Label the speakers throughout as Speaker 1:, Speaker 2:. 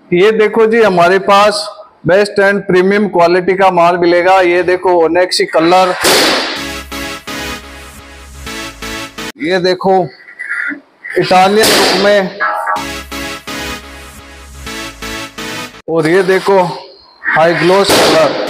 Speaker 1: ये देखो जी, हमारे पास बेस्ट एंड प्रीमियम क्वालिटी का माल मिलेगा। ये देखो ओनेक्सी कलर, ये देखो इटालियन लुक में, और ये देखो हाई ग्लोस कलर।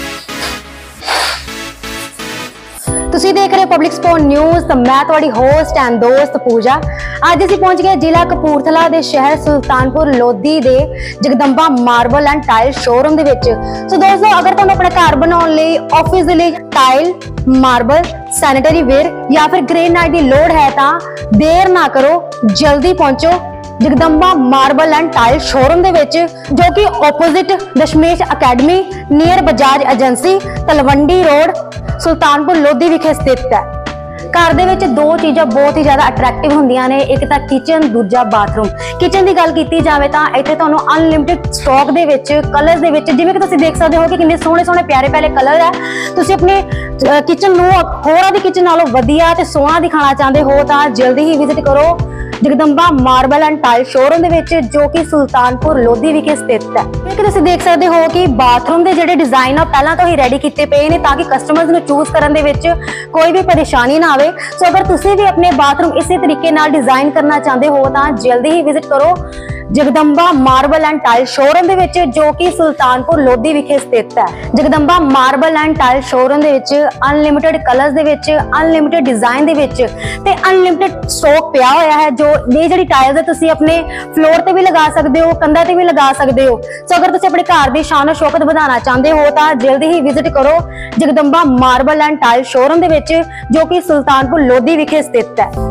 Speaker 2: ਤੁਸੀਂ देख रहे हो पब्लिक स्पोर्ट न्यूज़। तो मैं ਤੁਹਾਡੀ होस्ट एंड दोस्त पूजा। ਅੱਜ ਅਸੀਂ ਪਹੁੰਚ ਗਏ ਜ਼ਿਲ੍ਹਾ ਕਪੂਰਥਲਾ ਦੇ ਸ਼ਹਿਰ ਸੁਲਤਾਨਪੁਰ ਲੋਧੀ ਦੇ Jagdamba marble and tile showroom ਦੇ ਵਿੱਚ। ਸੋ ਦੋਸਤੋ, ਅਗਰ ਤੁਹਾਨੂੰ ਆਪਣੇ ਘਰ ਬਣਾਉਣ ਲਈ, ਆਫਿਸ ਦੇ ਲਈ ਟਾਇਲ, ਮਾਰਬਲ, ਸੈਨੀਟਰੀ ਵੇਅਰ ਜਾਂ ਫਿਰ ਗ੍ਰੇਨਾਈਟ ਦੀ ਲੋੜ ਹੈ ਤਾਂ ਦੇਰ ਨਾ ਕਰੋ, ਜਲਦੀ ਪਹੁੰਚੋ Jagdamba marble and tile showroom ਦੇ ਵਿੱਚ, ਜੋ ਕਿ opposite Dashmesh academy near Bajaj agency, Talwandi road, Sultanpur Lodhi ਵਿਖੇ ਸਥਿਤ ਹੈ। घर ਦੇ ਵਿੱਚ ਦੋ ਚੀਜ਼ਾਂ ਬਹੁਤ ਹੀ ਜ਼ਿਆਦਾ ਅਟਰੈਕਟਿਵ ਹੁੰਦੀਆਂ ਨੇ, ਇੱਕ ਤਾਂ ਕਿਚਨ, ਦੂਜਾ ਬਾਥਰੂਮ। ਕਿਚਨ ਦੀ ਗੱਲ ਕੀਤੀ ਜਾਵੇ ਤਾਂ ਇੱਥੇ ਤੁਹਾਨੂੰ ਅਨਲਿਮਿਟਿਡ ਸਟਾਕ ਦੇ ਵਿੱਚ ਕਲਰਸ ਦੇ ਵਿੱਚ, ਜਿਵੇਂ ਕਿ ਤੁਸੀਂ ਦੇਖ ਸਕਦੇ ਹੋ ਕਿ ਕਿੰਨੇ ਸੋਹਣੇ ਸੋਹਣੇ ਪਿਆਰੇ ਪਿਆਰੇ ਕਲਰ ਹੈ। ਤੁਸੀਂ ਆਪਣੇ ਕਿਚਨ ਨੂੰ ਹੋਰਾਂ ਦੀ ਕਿਚਨ ਨਾਲੋਂ ਵਧੀਆ ਤੇ ਸੋਹਣਾ ਦਿਖਾਉਣਾ ਚਾਹੁੰਦੇ ਹੋ ਤਾਂ ਜਲਦੀ ਹੀ ਵਿਜ਼ਿਟ ਕਰੋ Jagdamba marble and tile showroom ਦੇ ਵਿੱਚ, ਜੋ ਕਿ ਸੁਲਤਾਨਪੁਰ ਲੋਧੀ ਵਿਖੇ ਸਥਿਤ ਹੈ। ਕਿ ਤੁਸੀਂ ਦੇਖ ਸਕਦੇ ਹੋ ਕਿ ਬਾਥਰੂਮ ਦੇ ਜਿਹੜੇ ਡਿਜ਼ਾਈਨ ਆ ਪਹਿਲਾਂ ਤੋਂ ਹੀ ਰੈਡੀ ਕੀਤੇ ਪਏ ਨੇ ਤਾਂ ਕਿ ਕਸਟਮਰਸ ਨੂੰ ਚੂਜ਼ ਕਰਨ ਦੇ ਵਿੱਚ ਕੋਈ ਵੀ ਪਰੇਸ਼ਾਨੀ ਨਾ ਆਵੇ। ਸੋ ਅਗਰ ਤੁਸੀਂ ਵੀ ਆਪਣੇ ਬਾਥਰੂਮ ਇਸੇ ਤਰੀਕੇ ਨਾਲ ਡਿਜ਼ਾਈਨ ਕਰਨਾ ਚਾਹੁੰਦੇ ਹੋ ਤਾਂ ਜਲਦੀ ਹੀ ਵਿਜ਼ਿਟ ਕਰੋ Jagdamba marble and tile showroom ਦੇ ਵਿੱਚ, ਜੋ ਕਿ ਸੁਲਤਾਨਪੁਰ ਲੋਧੀ ਵਿਖੇ ਸਥਿਤ ਹੈ। Jagdamba marble and tile showroom ਦੇ ਵਿੱਚ ਅਨਲਿਮਿਟਿਡ ਕਲਰਸ ਦੇ ਵਿੱਚ, ਅਨਲਿਮਿਟਿਡ ਡਿਜ਼ਾਈਨ ਦੇ ਵਿੱਚ ਤੇ ਅਨਲਿਮਿਟਿਡ ਸਟਾਕ ਪਿਆ ਹੋਇਆ ਹੈ। ਜੋ ਇਹ ਜਿਹੜੀ ਟਾਇਲਸ ਹੈ ਤੁਸੀਂ ਆਪਣੇ ਫਲੋਰ ਤੇ ਵੀ ਲਗਾ ਸਕਦੇ ਹੋ, ਕੰਧਾਂ ਤੇ ਵੀ ਲਗਾ ਸਕਦੇ ਹੋ। ਸੋ ਅਗਰ ਤੁਸੀਂ ਆਪਣੇ ਘਰ ਦੀ ਸ਼ਾਨ ਸ਼ੌਕਤ ਵਧਾਉਣਾ ਚਾਹੁੰਦੇ ਹੋ ਤਾਂ ਜਲਦੀ ਹੀ ਵਿਜ਼ਿਟ ਕਰੋ Jagdamba marble and tile showroom ਦੇ ਵਿੱਚ, ਜੋ ਕਿ ਸੁਲਤਾਨਪੁਰ ਲੋਧੀ ਵਿਖੇ ਸਥਿਤ ਹੈ।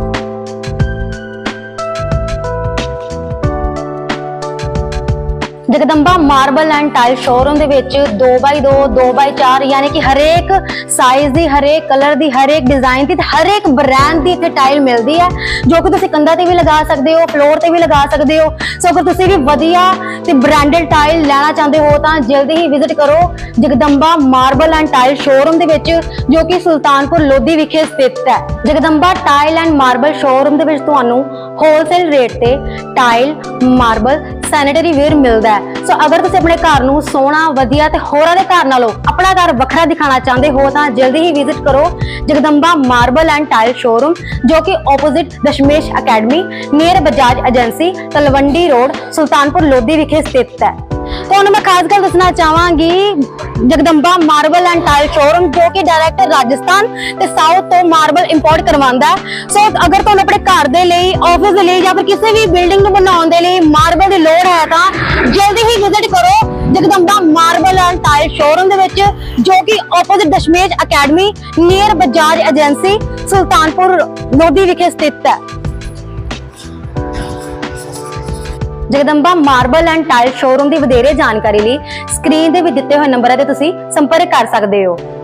Speaker 2: Jagdamba marble and tile showroom ਦੇ ਵਿੱਚ 2x2 2x4 यानी कि हरेक साइज ਦੀ, हरेक कलर ਦੀ, हरेक डिजाइन ਦੀ, हरेक ब्रांड ਦੀ ਇੱਥੇ ਟਾਈਲ ਮਿਲਦੀ ਹੈ, ਜੋ ਕਿ ਤੁਸੀਂ ਕੰਧਾਂ ਤੇ ਵੀ ਲਗਾ ਸਕਦੇ ਹੋ, ਫਲੋਰ ਤੇ ਵੀ ਲਗਾ ਸਕਦੇ ਹੋ। ਸੋ ਅਗਰ ਤੁਸੀਂ ਵੀ ਵਧੀਆ ਤੇ ਬ੍ਰਾਂਡਡ ਟਾਈਲ ਲੈਣਾ ਚਾਹੁੰਦੇ ਹੋ ਤਾਂ ਜਲਦੀ ਹੀ ਵਿਜ਼ਿਟ ਕਰੋ Jagdamba marble and tile showroom ਦੇ ਵਿੱਚ, ਜੋ ਕਿ ਸੁਲਤਾਨਪੁਰ ਲੋਧੀ ਵਿਖੇ ਸਥਿਤ ਹੈ। Jagdamba tile and marble showroom ਦੇ ਵਿੱਚ ਤੁਹਾਨੂੰ ਹੋਲਸੇਲ ਰੇਟ ਤੇ ਟਾਈਲ, ਮਾਰਬਲ, ਸੈਨੀਟਰੀ ਵੇਅਰ ਮਿਲਦਾ ਹੈ। ਸੋ ਅਗਰ ਤੁਸੀਂ ਆਪਣੇ ਘਰ ਨੂੰ ਸੋਹਣਾ, ਵਧੀਆ ਤੇ ਹੋਰਾਂ ਦੇ ਘਰ ਨਾਲੋਂ ਆਪਣਾ ਘਰ ਵੱਖਰਾ ਦਿਖਾਣਾ ਚਾਹੁੰਦੇ ਹੋ ਤਾਂ ਜਲਦੀ ਹੀ ਵਿਜ਼ਿਟ ਕਰੋ Jagdamba marble and tile showroom, ਜੋ ਕਿ opposite Dashmesh academy near Bajaj agency, Talwandi road, Sultanpur Lodhi ਵਿਖੇ ਸਥਿਤ ਹੈ। ਤੁਹਾਨੂੰ ਮੈਂ ਖਾਸ ਗੱਲ ਦੱਸਣਾ ਚਾਹਾਂਗੀ Jagdamba marble and tile showroom, ਜੋ ਕਿ ਡਾਇਰੈਕਟ ਰਾਜਸਥਾਨ ਤੇ ਸਾਊਥ ਤੋਂ ਮਾਰਬਲ ਇੰਪੋਰਟ ਕਰਵਾਉਂਦਾ ਹੈ। ਸੋ ਅਗਰ ਤੁਹਾਨੂੰ ਆਪਣੇ ਘਰ ਦੇ ਲਈ, ਆਫਿਸ ਦੇ ਲਈ ਜਾਂ ਫਿਰ ਕਿਸੇ ਵੀ ਬਿਲਡਿੰਗ ਨੂੰ ਬਣਾਉਣ ਦੇ ਲਈ ਮਾਰਬਲ ਦੀ ਲੋੜ ਹੈ ਤਾਂ ਜਲਦੀ ਹੀ ਵਿਜ਼ਿਟ ਕਰੋ Jagdamba marble and tile showroom ਦੇ ਵਿੱਚ, ਜੋ ਕਿ opposite Dashmesh academy near Bajaj agency, Sultanpur Lodhi ਵਿਖੇ ਸਥਿਤ ਹੈ। Jagdamba marble and tile showroom ਦੀ ਵਧੇਰੇ ਜਾਣਕਾਰੀ ਲਈ ਸਕਰੀਨ ਤੇ ਵੀ ਦਿੱਤੇ ਹੋਏ ਨੰਬਰਾਂ ਤੇ ਤੁਸੀਂ ਸੰਪਰਕ ਕਰ ਸਕਦੇ ਹੋ।